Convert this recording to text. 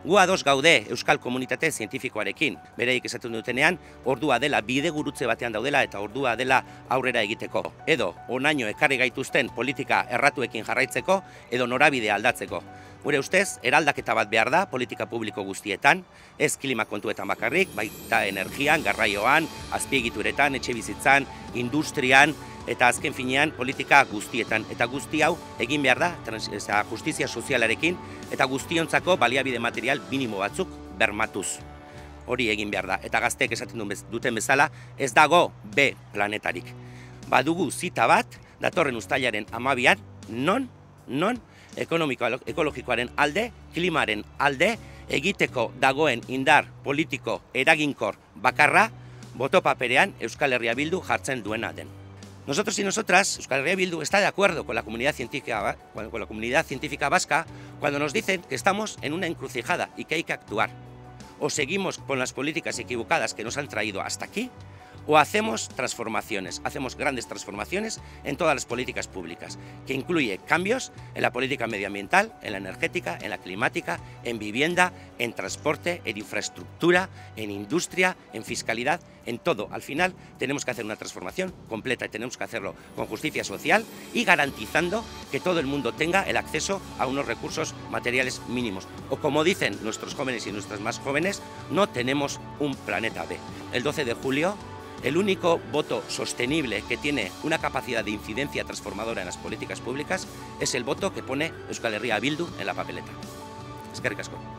Gu ados gaude Euskal Komunitate Zientifikoarekin, bereik esaten dutenean, ordua dela bide gurutze batean daudela eta ordua dela aurrera egiteko. Edo, onaino ekarri gaituzten politika erratuekin jarraitzeko, edo norabidea aldatzeko. Gure ustez, eraldaketa bat behar da politika publiko guztietan, ez klima kontuetan bakarrik, baita energian, garraioan, azpiegituretan, etxebizitzan, industrian, eta azken finean politika guztietan. Eta guzti hau egin behar da justizia sozialarekin eta guztiontzako baliabide material minimo batzuk bermatuz. Hori egin behar da. Eta gazteek esaten duten bezala ez dago B planetarik. Badugu zita bat, datorren uztailaren 12an, non ekologikoaren alde, klimaren alde, egiteko dagoen indar politiko eraginkor bakarra, botopaperean Euskal Herria Bildu jartzen duena den. Nosotros y nosotras, Euskal Herria Bildu está de acuerdo con la comunidad científica vasca cuando nos dicen que estamos en una encrucijada y que hay que actuar. O seguimos con las políticas equivocadas que nos han traído hasta aquí, o hacemos transformaciones, hacemos grandes transformaciones en todas las políticas públicas, que incluye cambios en la política medioambiental, en la energética, en la climática, en vivienda, en transporte, en infraestructura, en industria, en fiscalidad, en todo. Al final tenemos que hacer una transformación completa y tenemos que hacerlo con justicia social y garantizando que todo el mundo tenga el acceso a unos recursos materiales mínimos. O como dicen nuestros jóvenes y nuestras más jóvenes, no tenemos un planeta B. El 12 de julio, el único voto sostenible que tiene una capacidad de incidencia transformadora en las políticas públicas es el voto que pone Euskal Herria Bildu en la papeleta. Eskerrik asko.